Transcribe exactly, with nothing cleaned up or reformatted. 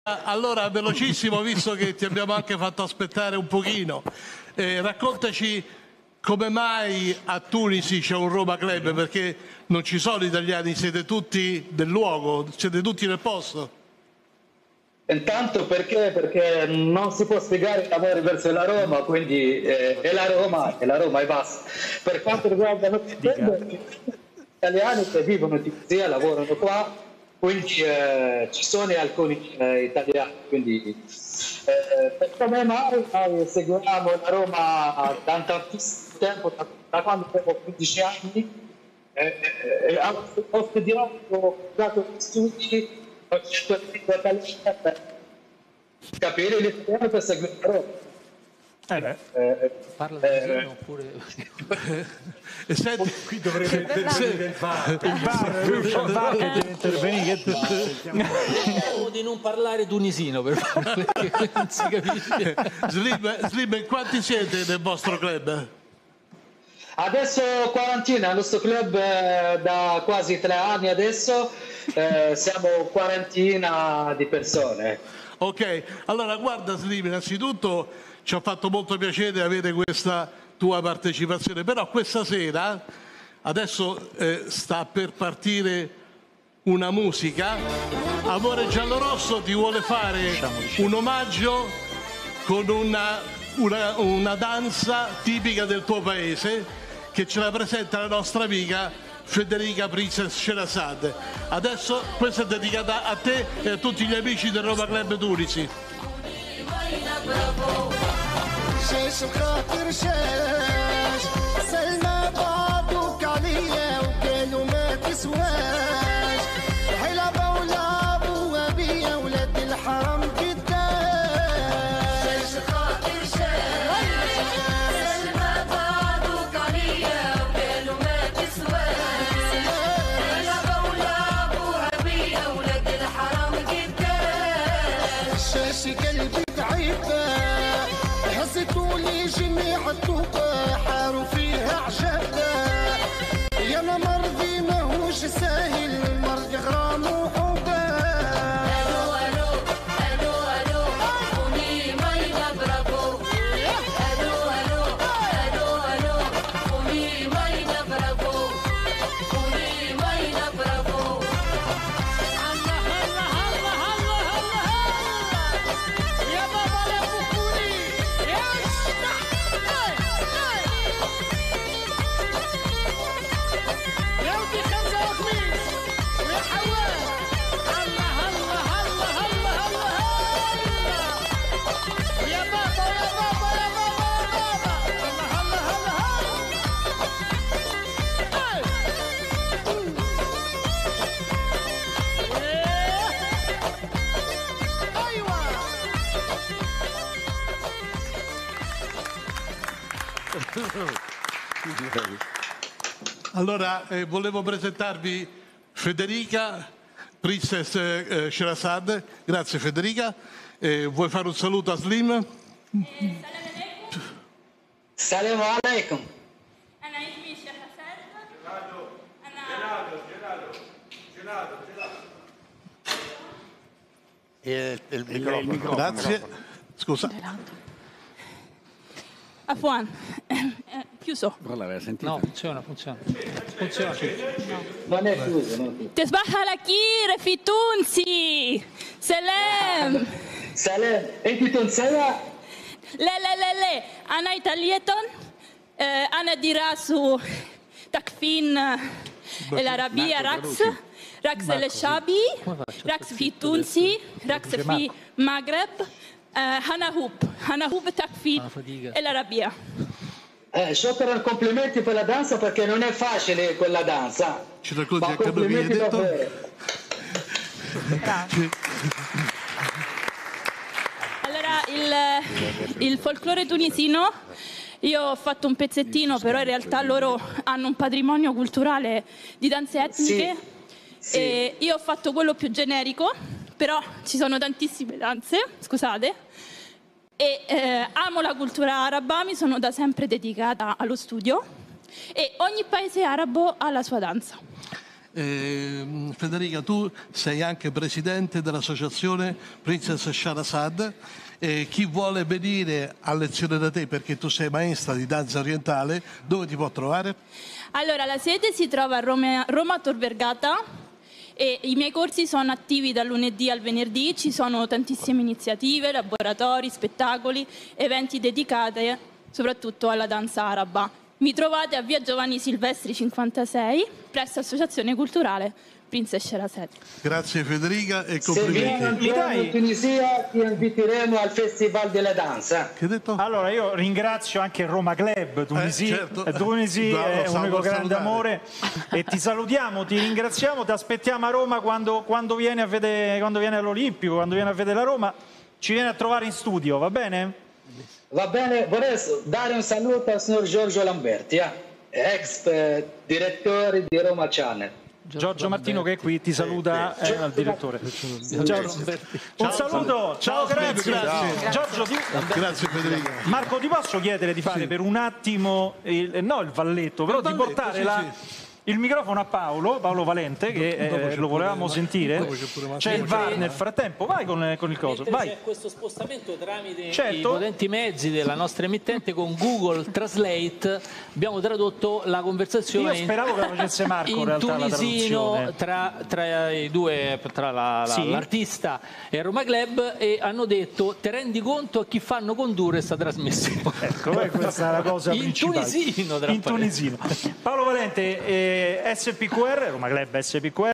Allora, velocissimo, visto che ti abbiamo anche fatto aspettare un pochino, eh, raccontaci come mai a Tunisi c'è un Roma Club, perché non ci sono italiani, siete tutti del luogo, siete tutti nel posto. Intanto perché? Perché non si può spiegare l'amore verso la Roma, quindi eh, è la Roma, è la Roma e basta. Per quanto riguarda noi gli italiani che vivono di Tunisia, lavorano qua, quindi eh, ci sono alcuni eh, italiani, quindi eh, per come mai noi seguiamo la Roma da tantissimo tempo, da, da quando avevo quindici anni, eh, eh, ho studiato, ho dato studi, ho scelto il lingua italiana per capire l'italiano per seguire la Roma. Eh beh. Eh, Parla eh, di oppure... E senti, Qui dovrebbe intervenire il V A R. Il V A R, lui fa il V A R che deve intervenire. Cerchiamo di non parlare tunisino, per favore, perché non si capisce. Slim, Slim, quanti siete nel vostro club? Adesso quarantina, il nostro club eh, da quasi tre anni adesso, eh, siamo quarantina di persone. Ok, allora guarda Slim, innanzitutto ci ha fatto molto piacere avere questa tua partecipazione, però questa sera, adesso eh, sta per partire una musica, Amore Giallorosso ti vuole fare un omaggio con una, una, una danza tipica del tuo paese che ce la presenta la nostra amica Federica Princess Sherazade. Adesso questa è dedicata a te e a tutti gli amici del Roma Club Tunisi. شاش خاطر شاش سلمى بعضوك عليا وقالوا ما تسواش حلبة ولا ابو ابيا ولاد الحرام قداش شاش خاطر شاش سلمى بعضوك عليا وقالوا ما تسواش حلبة ولا ابو ابيا ولاد الحرام قداش شاش قلبي تعيبه حسيتولي جميع الطوبة حاروا فيها عجبة يا انا مرضي ماهوش ساهل المرض غرام وحبة الو الو الو الو قومي مينا برافو الو الو الو الو قومي مينا برافو قومي مينا برافو هلا هلا هلا هلا هلا يا بابا لا بكوني Allora, eh, volevo presentarvi Federica Princess eh, Sherazade. Grazie Federica. Eh, vuoi fare un saluto a Slim? Salam alaikum. أنا اسمي شهرزاد. Gelato, أنا gelato, gelato, gelato. E il microfono. Grazie. Scusa. عفوا chiuso. l'aveva sentito? No, funziona, funziona. Funziona. Non è chiuso, non è chiuso. تصبح على كير في تونسي. سلام. سلام، انت تونسية؟ لا لا لا لا أنا إيطالية. أنا دراسة تكفين العربية رقص رقص الشعبي رقص في تونسي رقص في مغرب هنا هوب هنا هوب تكفين العربية. Eh, شكرا complimenti per la danza perché non è facile quella danza. Ci racconti Ma anche lui che hai complimenti detto? davvero. Allora, il, il folklore tunisino, io ho fatto un pezzettino, però in realtà loro hanno un patrimonio culturale di danze etniche. Sì, sì. E io ho fatto quello più generico, però ci sono tantissime danze, scusate. E eh, amo la cultura araba, mi sono da sempre dedicata allo studio e ogni paese arabo ha la sua danza. Eh, Federica, tu sei anche presidente dell'associazione Princess Shahrazad. Eh, chi vuole venire a lezione da te, perché tu sei maestra di danza orientale, dove ti può trovare? Allora, la sede si trova a Roma, Roma Tor Vergata e i miei corsi sono attivi dal lunedì al venerdì. Ci sono tantissime iniziative, laboratori, spettacoli, eventi dedicati soprattutto alla danza araba. Mi trovate a via Giovanni Silvestri cinquantasei presso Associazione Culturale Princess Shahrazad. Grazie Federica e Se vieni complimenti. un giorno in Tunisia ti inviteremo al Festival della Danza. Che hai detto? Allora io ringrazio anche Roma Club Tunisi, Eh, certo. Eh, Tunisi No, lo è un stavo unico per grande salutare. amore e ti salutiamo, ti ringraziamo, ti aspettiamo a Roma quando, quando vieni a vedere, quando vieni all'Olimpico, quando vieni a vedere la Roma, ci vieni a trovare in studio, va bene? Va bene, vorrei dare un saluto al signor Giorgio Lamberti, eh, ex eh, direttore di Roma Channel. Giorgio Martino che è qui ti saluta eh, al direttore. Giorgio, un saluto, ciao, grazie. grazie. Giorgio, ti- Grazie Federica. Marco, ti posso chiedere di fare Sì. per un attimo, il, no il valletto, però Il di valletto, portare sì, la- sì. il microfono a Paolo, Paolo Valente, che Dopo eh, c'è lo volevamo pure- sentire. dopo c'è pure C'è il Massimo. V A R nel frattempo, vai con, con il coso, Mentre vai. c'è questo spostamento tramite Certo. i potenti mezzi della nostra emittente con Google Translate abbiamo tradotto la conversazione Io speravo che la facesse Marco, in in realtà, la tunisino traduzione. tra, tra i due, tra la- la- Sì. l'artista e Roma Club, e hanno detto: ti rendi conto a chi fanno condurre questa trasmissione? Ecco, eh, questa è la cosa In principale. tunisino, tra In parentesi. tunisino. Paolo Valente, eh, S P Q R, Roma Club S P Q R.